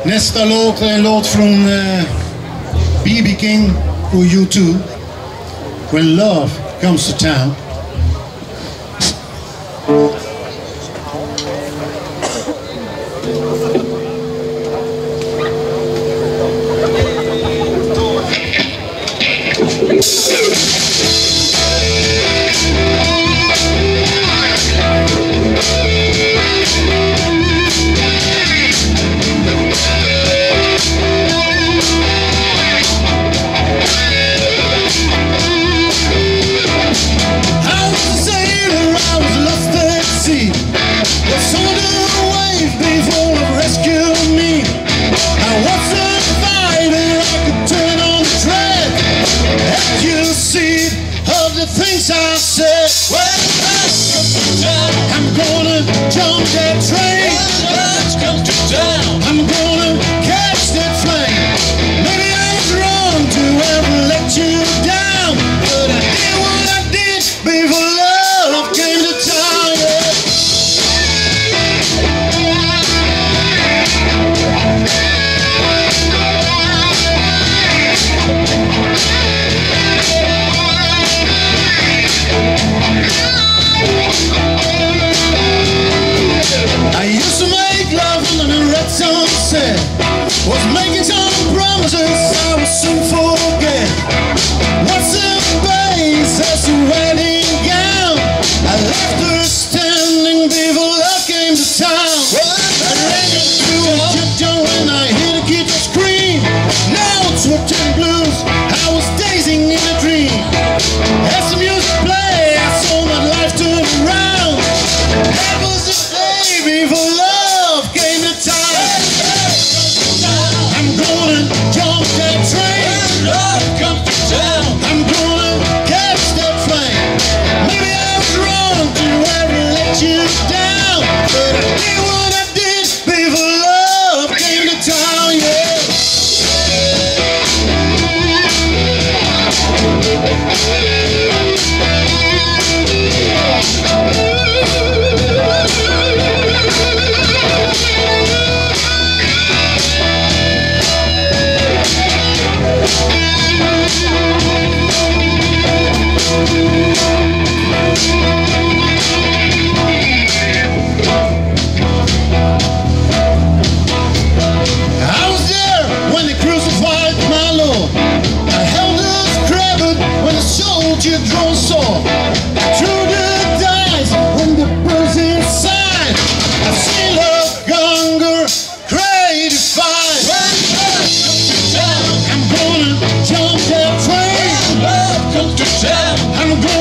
Nästa låt är en låt från B.B. King och U2. When Love Comes to Town. Things I said, I'm gonna jump that train. I'm gonna catch that flame. Maybe I was wrong to ever let you down, but I did what I did before love came to town. I used to make love under the red sunset, was making some promises I would soon forget. What's the base as a wedding gown? I left her standing before love came to town. I ran into a chip when I hear the guitar scream. Now it's switching blues, I was dazing in a dream. As the music played, I saw my life turn around. That was the day before love came to town. I'm gonna jump that train. Love comes to town. I'm gonna catch that flame. Maybe I was wrong to ever let you down, but I did what I did before love came to town. Yeah. You draw sword through the dice when the birds inside. I see love, hunger, creative fight. I'm gonna jump that train. Love comes to town. I'm gonna